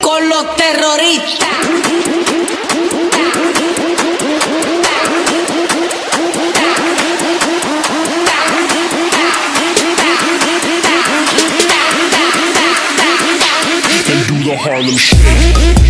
con los terroristas. And do the Harlem Shake.